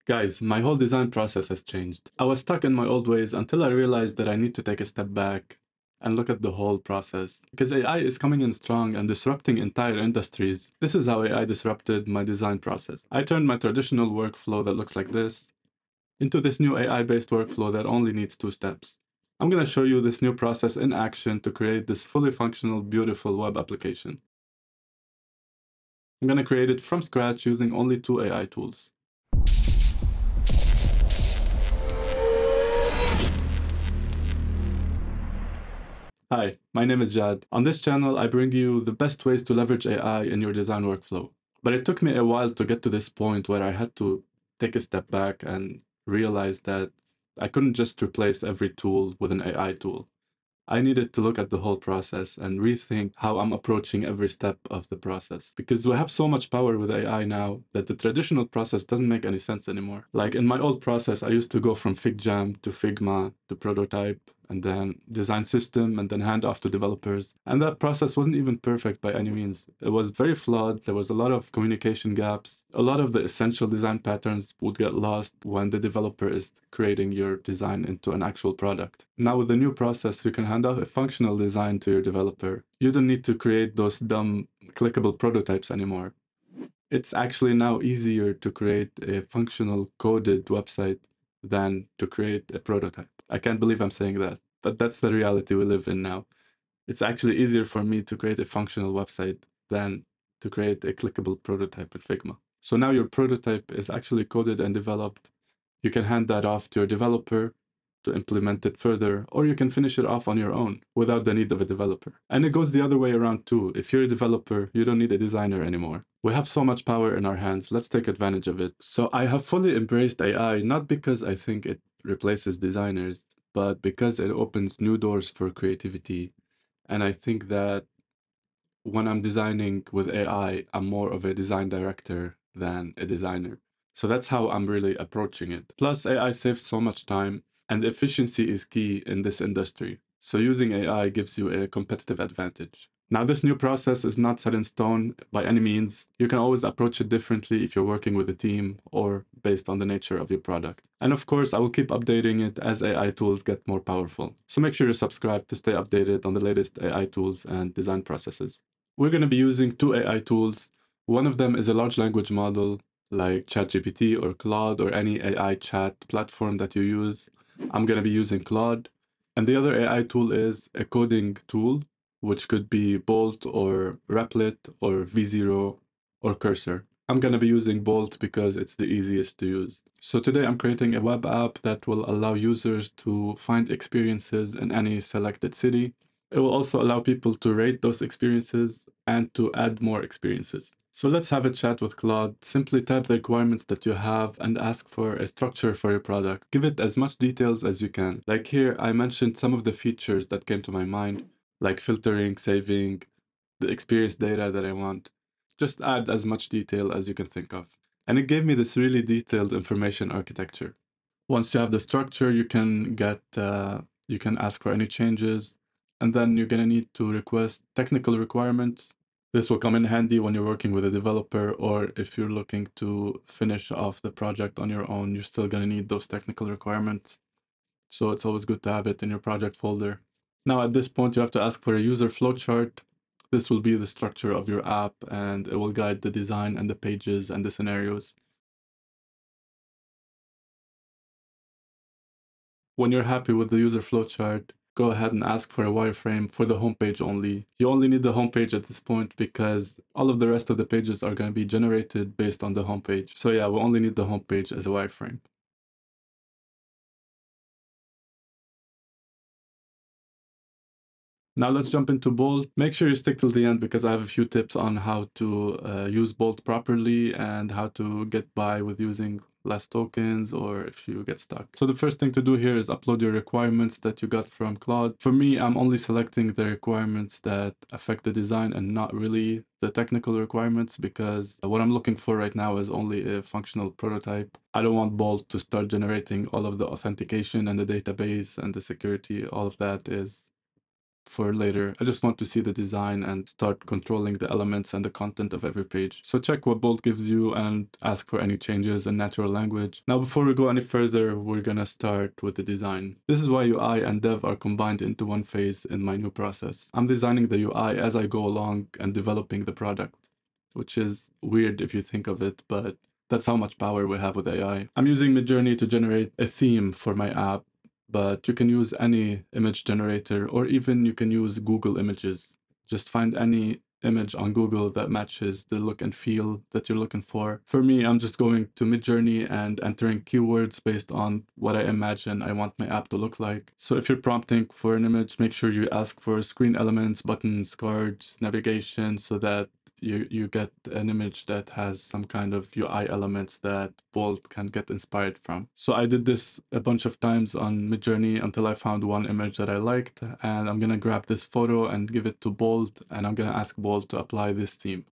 Guys, my whole design process has changed. I was stuck in my old ways until I realized that I need to take a step back and look at the whole process. Because AI is coming in strong and disrupting entire industries. This is how AI disrupted my design process. I turned my traditional workflow that looks like this into this new AI-based workflow that only needs 2 steps. I'm going to show you this new process in action to create this fully functional, beautiful web application. I'm going to create it from scratch using only 2 AI tools. Hi, my name is Jad. On this channel, I bring you the best ways to leverage AI in your design workflow. But it took me a while to get to this point where I had to take a step back and realize that I couldn't just replace every tool with an AI tool. I needed to look at the whole process and rethink how I'm approaching every step of the process. Because we have so much power with AI now that the traditional process doesn't make any sense anymore. Like in my old process, I used to go from FigJam to Figma to prototype and then design system and then hand off to developers. And that process wasn't even perfect by any means. It was very flawed. There was a lot of communication gaps. A lot of the essential design patterns would get lost when the developer is creating your design into an actual product. Now with the new process, you can hand off a functional design to your developer. You don't need to create those dumb clickable prototypes anymore. It's actually now easier to create a functional coded website than to create a prototype. I can't believe I'm saying that, but that's the reality we live in now. It's actually easier for me to create a functional website than to create a clickable prototype in Figma. So now your prototype is actually coded and developed. You can hand that off to your developer to implement it further, or you can finish it off on your own without the need of a developer. And it goes the other way around too. If you're a developer, you don't need a designer anymore. We have so much power in our hands, let's take advantage of it. So I have fully embraced AI, not because I think it replaces designers, but because it opens new doors for creativity. And I think that when I'm designing with AI, I'm more of a design director than a designer. So that's how I'm really approaching it. Plus, AI saves so much time, and efficiency is key in this industry. So using AI gives you a competitive advantage. Now, this new process is not set in stone by any means. You can always approach it differently if you're working with a team or based on the nature of your product. And of course, I will keep updating it as AI tools get more powerful. So make sure you subscribe to stay updated on the latest AI tools and design processes. We're going to be using 2 AI tools. One of them is a large language model like ChatGPT or Claude or any AI chat platform that you use. I'm going to be using Claude. And the other AI tool is a coding tool, which could be Bolt or Replit or V0 or Cursor. I'm going to be using Bolt because it's the easiest to use. So today I'm creating a web app that will allow users to find experiences in any selected city. It will also allow people to rate those experiences and to add more experiences. So let's have a chat with Claude. Simply type the requirements that you have and ask for a structure for your product. Give it as much details as you can. Like here, I mentioned some of the features that came to my mind, like filtering, saving, the experience data that I want. Just add as much detail as you can think of. And it gave me this really detailed information architecture. Once you have the structure, you can ask for any changes, and then you're gonna need to request technical requirements. This will come in handy when you're working with a developer, or if you're looking to finish off the project on your own, you're still gonna need those technical requirements. So it's always good to have it in your project folder. Now at this point, you have to ask for a user flowchart. This will be the structure of your app, and it will guide the design and the pages and the scenarios. When you're happy with the user flowchart, go ahead and ask for a wireframe for the homepage only. You only need the homepage at this point because all of the rest of the pages are going to be generated based on the homepage. So yeah, we only need the homepage as a wireframe. Now let's jump into Bolt. Make sure you stick till the end because I have a few tips on how to use Bolt properly and how to get by with using less tokens or if you get stuck. So the first thing to do here is upload your requirements that you got from Claude. For me, I'm only selecting the requirements that affect the design and not really the technical requirements because what I'm looking for right now is only a functional prototype. I don't want Bolt to start generating all of the authentication and the database and the security. All of that is for later. I just want to see the design and start controlling the elements and the content of every page. So check what Bolt gives you and ask for any changes in natural language. Now, before we go any further, we're gonna start with the design. This is why UI and dev are combined into one phase in my new process. I'm designing the UI as I go along and developing the product, which is weird if you think of it, but that's how much power we have with AI. I'm using Midjourney to generate a theme for my app, but you can use any image generator, or even you can use Google Images. Just find any image on Google that matches the look and feel that you're looking for. For me, I'm just going to Midjourney and entering keywords based on what I imagine I want my app to look like. So if you're prompting for an image, make sure you ask for screen elements, buttons, cards, navigation, so that you get an image that has some kind of UI elements that Bolt can get inspired from. So I did this a bunch of times on Midjourney until I found one image that I liked, and I'm gonna grab this photo and give it to Bolt, and I'm gonna ask Bolt to apply this theme.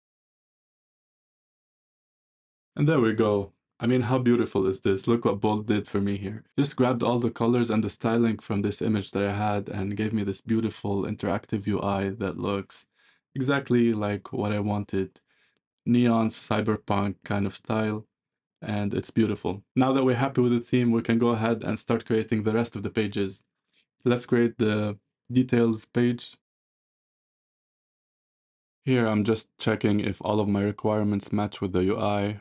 And there we go. I mean, how beautiful is this? Look what Bolt did for me here. Just grabbed all the colors and the styling from this image that I had and gave me this beautiful interactive UI that looks exactly like what I wanted. Neon cyberpunk kind of style, and it's beautiful. Now that we're happy with the theme, we can go ahead and start creating the rest of the pages. Let's create the details page. Here I'm just checking if all of my requirements match with the UI.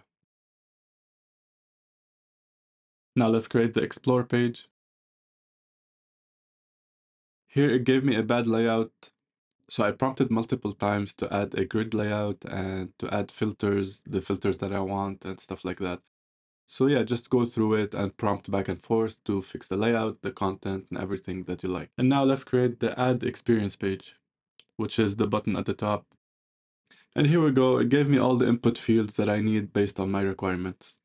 Now let's create the explore page. Here it gave me a bad layout, so I prompted multiple times to add a grid layout and to add filters, the filters that I want and stuff like that. So yeah, just go through it and prompt back and forth to fix the layout, the content, and everything that you like. And now let's create the add experience page, which is the button at the top. And here we go, it gave me all the input fields that I need based on my requirements.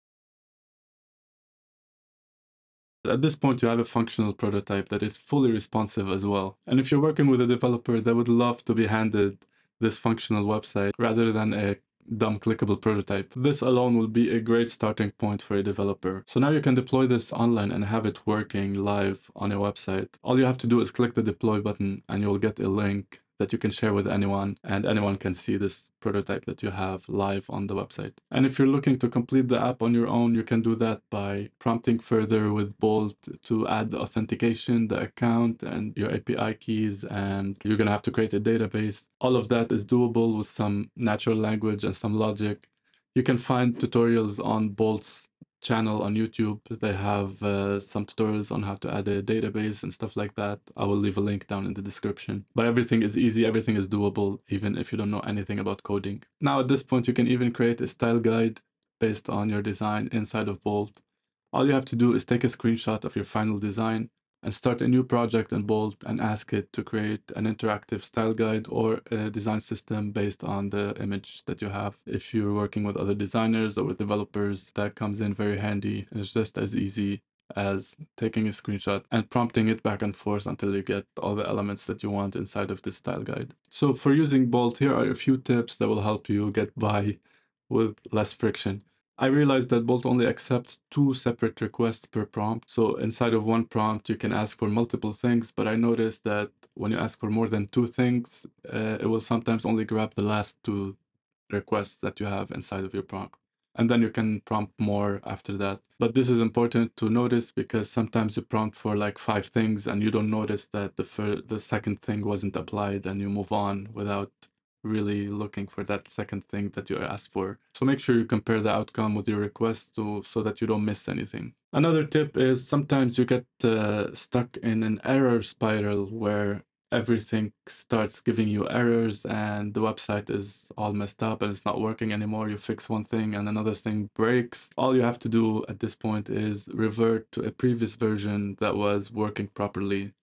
At this point, you have a functional prototype that is fully responsive as well. And if you're working with a developer, they would love to be handed this functional website rather than a dumb clickable prototype. This alone will be a great starting point for a developer. So now you can deploy this online and have it working live on a website. All you have to do is click the deploy button and you'll get a link that you can share with anyone, and anyone can see this prototype that you have live on the website. And if you're looking to complete the app on your own, you can do that by prompting further with Bolt to add the authentication, the account, and your API keys, and you're gonna have to create a database. All of that is doable with some natural language and some logic. You can find tutorials on Bolt's channel on YouTube. They have some tutorials on how to add a database and stuff like that. I will leave a link down in the description. But everything is easy, everything is doable, even if you don't know anything about coding. Now at this point, you can even create a style guide based on your design inside of Bolt. All you have to do is take a screenshot of your final design and start a new project in Bolt and ask it to create an interactive style guide or a design system based on the image that you have. If you're working with other designers or with developers, that comes in very handy. It's just as easy as taking a screenshot and prompting it back and forth until you get all the elements that you want inside of this style guide. So for using Bolt, here are a few tips that will help you get by with less friction. I realized that Bolt only accepts 2 separate requests per prompt. So inside of one prompt, you can ask for multiple things, but I noticed that when you ask for more than 2 things, it will sometimes only grab the last 2 requests that you have inside of your prompt. And then you can prompt more after that. But this is important to notice because sometimes you prompt for like 5 things and you don't notice that the second thing wasn't applied and you move on without really looking for that second thing that you asked for. So make sure you compare the outcome with your request so that you don't miss anything. Another tip is sometimes you get stuck in an error spiral where everything starts giving you errors and the website is all messed up and it's not working anymore. You fix one thing and another thing breaks. All you have to do at this point is revert to a previous version that was working properly.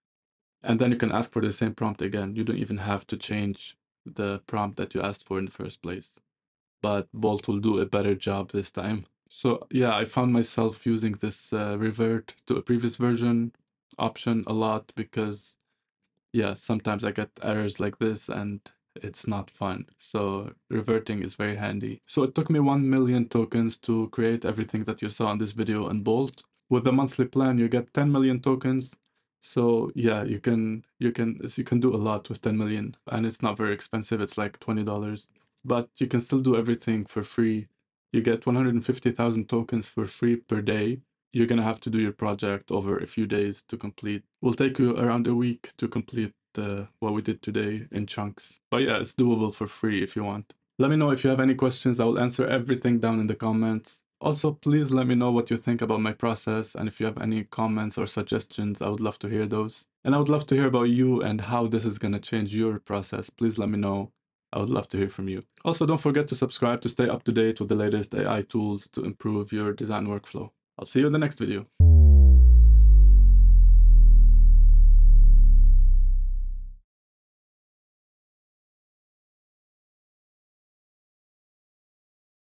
And then you can ask for the same prompt again. You don't even have to change the prompt that you asked for in the first place. But Bolt will do a better job this time. So yeah, I found myself using this revert to a previous version option a lot because yeah, sometimes I get errors like this and it's not fun. So reverting is very handy. So it took me 1 million tokens to create everything that you saw in this video in Bolt. With the monthly plan, you get 10 million tokens. So yeah, you can do a lot with 10 million, and it's not very expensive. It's like $20, but you can still do everything for free. You get 150,000 tokens for free per day. You're gonna have to do your project over a few days to complete. Will take you around a week to complete what we did today in chunks. But yeah, it's doable for free if you want. Let me know if you have any questions. I will answer everything down in the comments. Also, please let me know what you think about my process, and if you have any comments or suggestions, I would love to hear those. And I would love to hear about you and how this is going to change your process. Please let me know. I would love to hear from you. Also, don't forget to subscribe to stay up to date with the latest AI tools to improve your design workflow. I'll see you in the next video.